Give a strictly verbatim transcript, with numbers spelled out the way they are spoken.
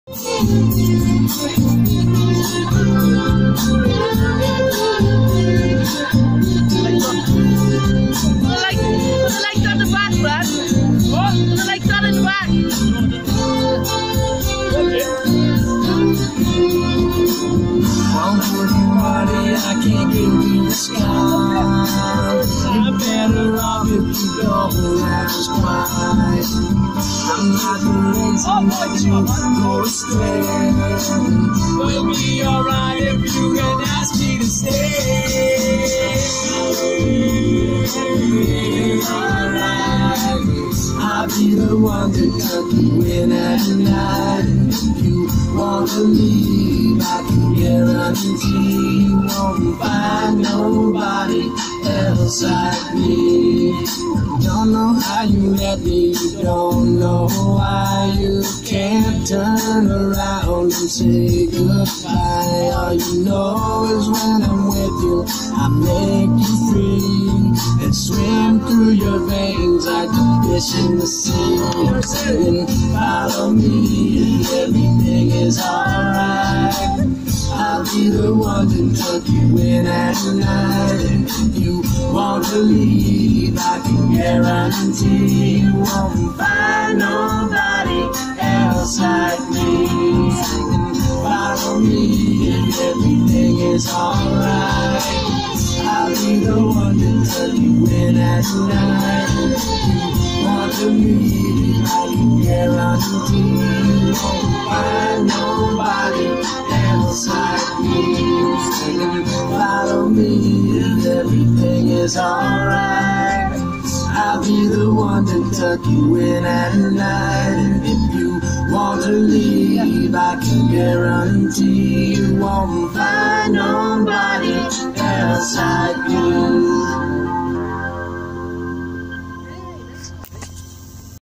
I can't give you the sky. You're better off if you don't ask why. I'm not the reason that you go astray. It'll be alright if you can ask me to stay. Alright, I'll be the one to tuck you in at night. If you want to leave, I can guarantee you won't find nobody else like me. Don't know how you let me, you don't know why. You can't turn around and say goodbye. All you know is when I'm with you, I make you free and swim through your veins like a fish in the sea. You're saying, follow me and everything is alright. I'll be the one to tuck you in at night. And if you want to leave, I can guarantee you won't find nobody else like me. Follow me and everything is alright. I'll be the one to tuck you in at night. And if you want to leave, I can guarantee you won't find nobody else like me. Follow me and everything is alright. I'll be the one to tuck you in at night. And if you want to leave, I can guarantee you won't find